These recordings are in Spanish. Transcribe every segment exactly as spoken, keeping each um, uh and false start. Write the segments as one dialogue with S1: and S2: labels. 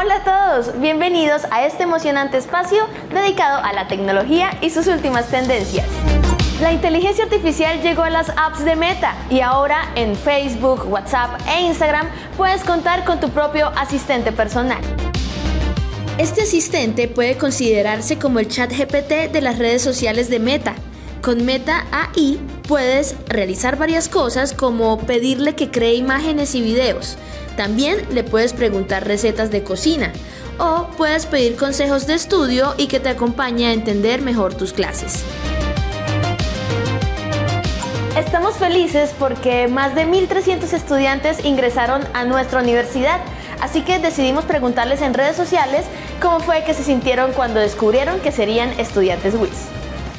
S1: Hola a todos, bienvenidos a este emocionante espacio dedicado a la tecnología y sus últimas tendencias. La inteligencia artificial llegó a las apps de Meta y ahora en Facebook, WhatsApp e Instagram puedes contar con tu propio asistente personal. Este asistente puede considerarse como el chat G P T de las redes sociales de Meta. Con Meta A I puedes realizar varias cosas como pedirle que cree imágenes y videos. También le puedes preguntar recetas de cocina o puedes pedir consejos de estudio y que te acompañe a entender mejor tus clases. Estamos felices porque más de mil trescientos estudiantes ingresaron a nuestra universidad, así que decidimos preguntarles en redes sociales cómo fue que se sintieron cuando descubrieron que serían estudiantes W I S.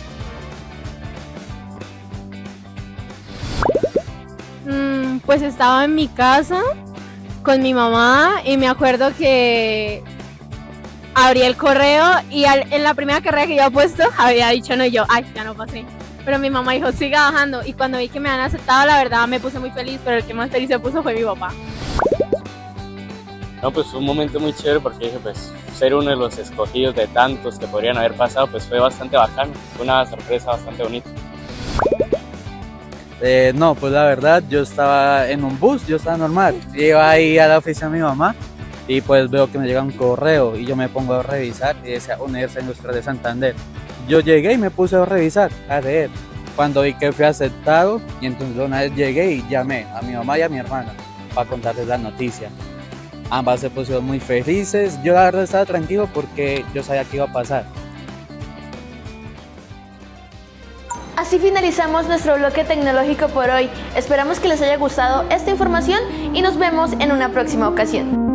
S2: Mm, pues estaba en mi casa con mi mamá y me acuerdo que abrí el correo y al, en la primera carrera que yo había puesto había dicho no y yo, ay, ya no pasé. Pero mi mamá dijo, siga bajando, y cuando vi que me han aceptado, la verdad me puse muy feliz, pero el que más feliz se puso fue mi papá.
S3: No, pues fue un momento muy chévere porque dije, pues ser uno de los escogidos de tantos que podrían haber pasado, pues fue bastante bacano, fue una sorpresa bastante bonita.
S4: Eh, no, pues la verdad, yo estaba en un bus, yo estaba normal, iba ahí a la oficina de mi mamá y pues veo que me llega un correo y yo me pongo a revisar y decía Universidad Industrial de Santander. Yo llegué y me puse a revisar, a leer, cuando vi que fui aceptado y entonces una vez llegué y llamé a mi mamá y a mi hermana para contarles la noticia. Ambas se pusieron muy felices, yo la verdad estaba tranquilo porque yo sabía que iba a pasar.
S1: Así finalizamos nuestro bloque tecnológico por hoy. Esperamos que les haya gustado esta información y nos vemos en una próxima ocasión.